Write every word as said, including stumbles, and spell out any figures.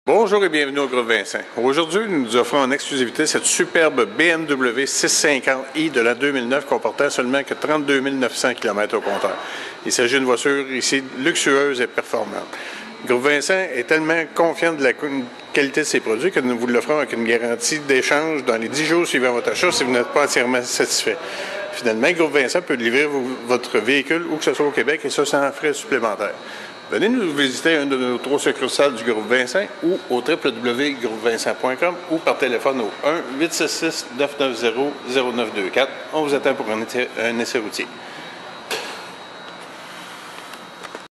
Bonjour et bienvenue au Groupe Vincent. Aujourd'hui, nous nous offrons en exclusivité cette superbe B M W six cent cinquante i de l'an deux mille neuf comportant seulement que trente-deux mille neuf cents kilomètres au compteur. Il s'agit d'une voiture ici luxueuse et performante. Groupe Vincent est tellement confiant de la qualité de ses produits que nous vous l'offrons avec une garantie d'échange dans les dix jours suivant votre achat si vous n'êtes pas entièrement satisfait. Finalement, Groupe Vincent peut livrer votre véhicule où que ce soit au Québec et ça sans frais supplémentaires. Venez nous visiter un de nos trois succursales du Groupe Vincent ou au w w w point groupe vincent point com ou par téléphone au un huit six six neuf neuf zéro zéro neuf deux quatre. On vous attend pour un essai routier.